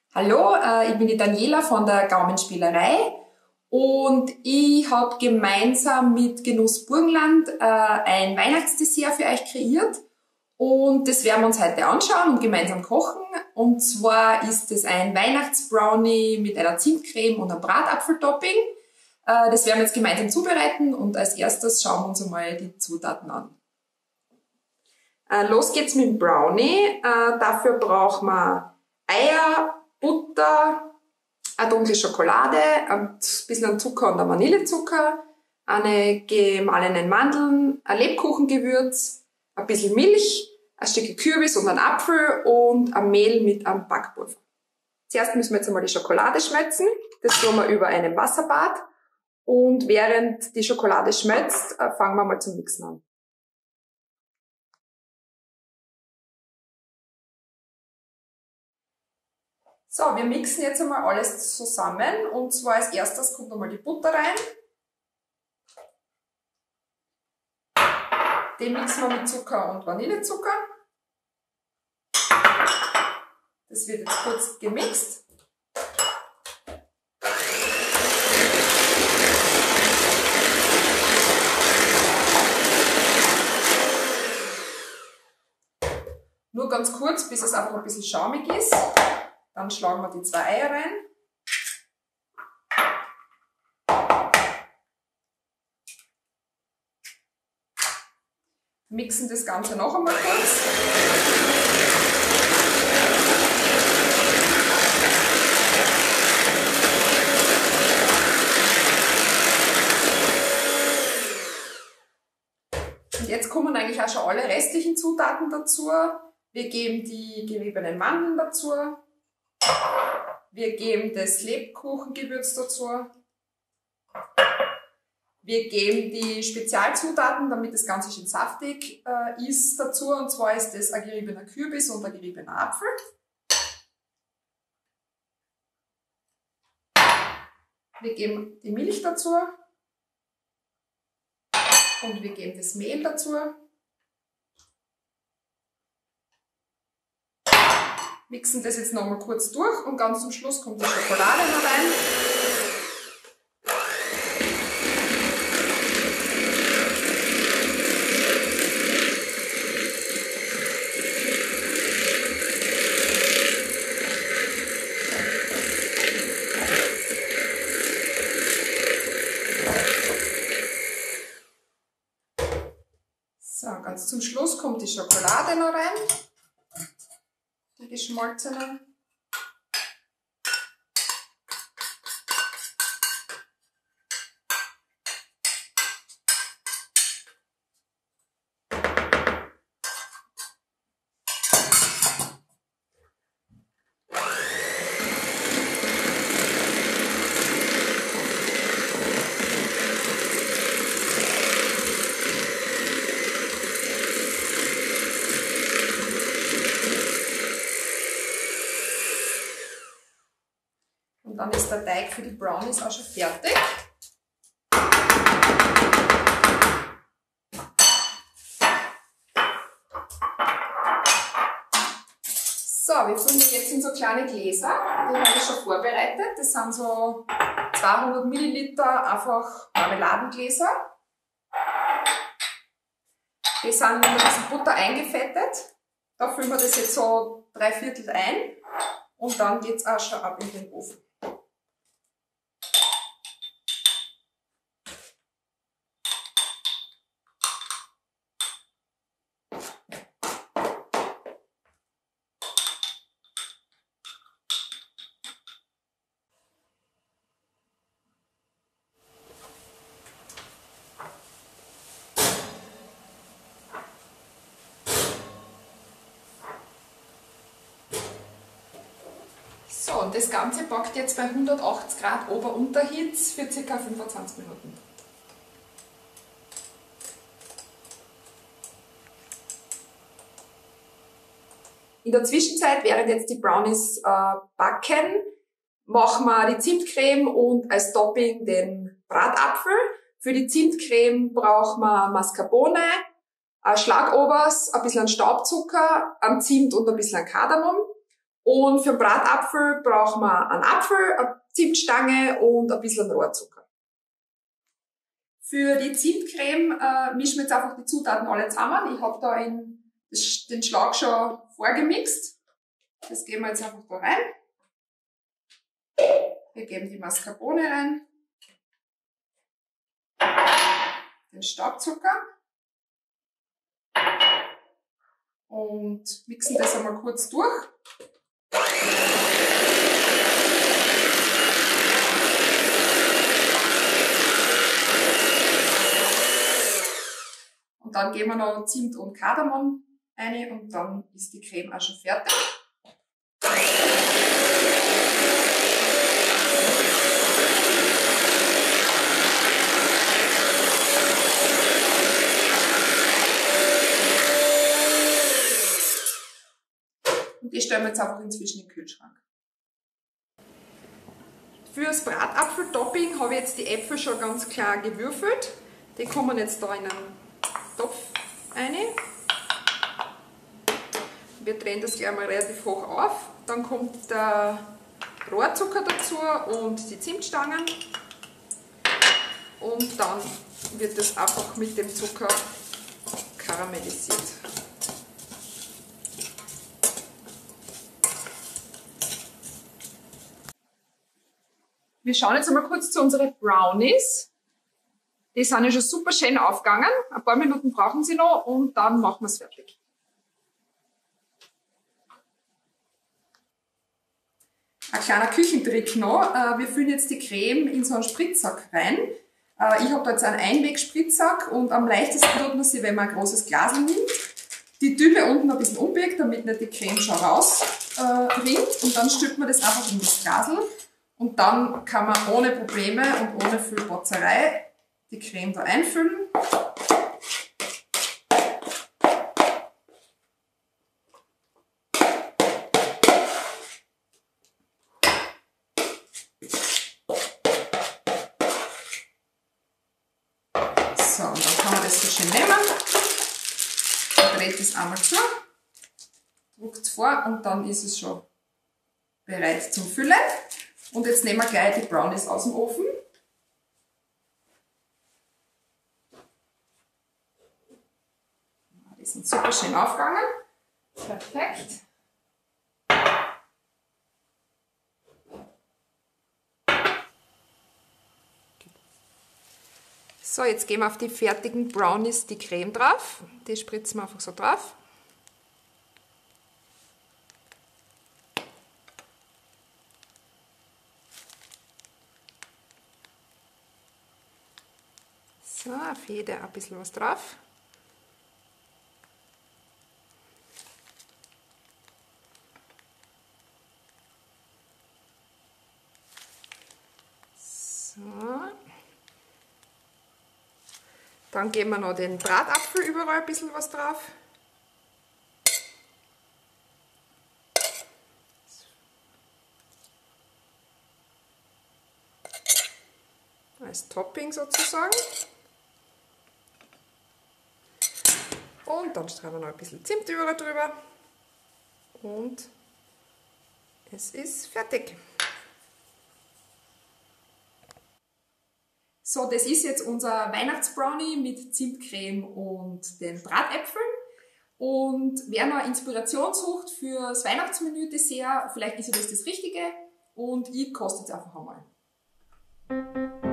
Hallo, ich bin die Daniela von der Gaumenspielerei und ich habe gemeinsam mit Genuss Burgenland ein Weihnachtsdessert für euch kreiert und das werden wir uns heute anschauen und gemeinsam kochen. Und zwar ist es ein Weihnachtsbrownie mit einer Zimtcreme und einem Bratapfeltopping. Das werden wir jetzt gemeinsam zubereiten und als erstes schauen wir uns einmal die Zutaten an. Los geht's mit dem Brownie. Dafür brauchen wir Eier, Butter, eine dunkle Schokolade, ein bisschen Zucker und Vanillezucker, eine gemahlenen Mandeln, ein Lebkuchengewürz, ein bisschen Milch, ein Stück Kürbis und ein Apfel und ein Mehl mit einem Backpulver. Zuerst müssen wir jetzt einmal die Schokolade schmelzen. Das tun wir über einem Wasserbad. Und während die Schokolade schmelzt, fangen wir mal zum Mixen an. So, wir mixen jetzt einmal alles zusammen und zwar als erstes kommt nochmal die Butter rein. Den mixen wir mit Zucker und Vanillezucker. Das wird jetzt kurz gemixt. Nur ganz kurz, bis es einfach ein bisschen schaumig ist. Dann schlagen wir die 2 Eier rein. Mixen das Ganze noch einmal kurz. Und jetzt kommen eigentlich auch schon alle restlichen Zutaten dazu. Wir geben die geriebenen Mandeln dazu. Wir geben das Lebkuchengewürz dazu. Wir geben die Spezialzutaten, damit das Ganze schön saftig ist, dazu. Und zwar ist das ein geriebener Kürbis und ein geriebener Apfel. Wir geben die Milch dazu. Und wir geben das Mehl dazu. Mixen das jetzt nochmal kurz durch und ganz zum Schluss kommt die Schokolade noch rein. So, ganz zum Schluss kommt die Schokolade noch rein. Die geschmolzene. Und dann ist der Teig für die Brownies auch schon fertig. So, wir füllen die jetzt in so kleine Gläser. Die habe ich schon vorbereitet. Das sind so 200 Milliliter einfach Marmeladengläser. Die sind mit ein bisschen Butter eingefettet. Da füllen wir das jetzt so 3/4 ein. Und dann geht es auch schon ab in den Ofen. So, und das Ganze backt jetzt bei 180 Grad Ober-Unterhitze für ca. 25 Minuten. In der Zwischenzeit, während jetzt die Brownies backen, machen wir die Zimtcreme und als Topping den Bratapfel. Für die Zimtcreme brauchen wir Mascarpone, Schlagobers, ein bisschen Staubzucker, Zimt und ein bisschen Kardamom. Und für den Bratapfel brauchen wir einen Apfel, eine Zimtstange und ein bisschen Rohrzucker. Für die Zimtcreme mischen wir jetzt einfach die Zutaten alle zusammen. Ich habe da den Schlag schon vorgemixt. Das geben wir jetzt einfach da rein. Wir geben die Mascarpone rein, den Staubzucker und mixen das einmal kurz durch. Und dann geben wir noch Zimt und Kardamom rein und dann ist die Creme auch schon fertig. Und die stellen wir jetzt einfach inzwischen in den Kühlschrank. Für das Bratapfeltopping habe ich jetzt die Äpfel schon ganz klein gewürfelt. Die kommen jetzt da in einen Topf rein. Wir drehen das gleich mal relativ hoch auf. Dann kommt der Rohrzucker dazu und die Zimtstangen. Und dann wird das einfach mit dem Zucker karamellisiert. Wir schauen jetzt einmal kurz zu unseren Brownies. Die sind ja schon super schön aufgegangen. Ein paar Minuten brauchen sie noch und dann machen wir es fertig. Ein kleiner Küchentrick noch. Wir füllen jetzt die Creme in so einen Spritzsack rein. Ich habe da jetzt einen Einwegspritzsack und am leichtesten tut man sie, wenn man ein großes Glas nimmt. Die Dübe unten ein bisschen umbiegt, damit nicht die Creme schon rausrinnt. Und dann stülpt man das einfach in das Glasl. Und dann kann man ohne Probleme und ohne viel Botzerei die Creme da einfüllen. So, und dann kann man das so schön nehmen. Dreht das einmal zu, drückt es vor und dann ist es schon bereit zum Füllen. Und jetzt nehmen wir gleich die Brownies aus dem Ofen. Die sind super schön aufgegangen. Perfekt. So, jetzt geben wir auf die fertigen Brownies die Creme drauf. Die spritzen wir einfach so drauf. So, auf jede ein bisschen was drauf. So. Dann geben wir noch den Bratapfel überall ein bisschen was drauf. Als Topping sozusagen. Und dann streuen wir noch ein bisschen Zimt überall drüber. Und es ist fertig. So, das ist jetzt unser Weihnachtsbrownie mit Zimtcreme und den Bratäpfeln. Und wer noch Inspiration sucht für das Weihnachtsmenü-Dessert, vielleicht ist ja das Richtige. Und ich koste jetzt einfach einmal.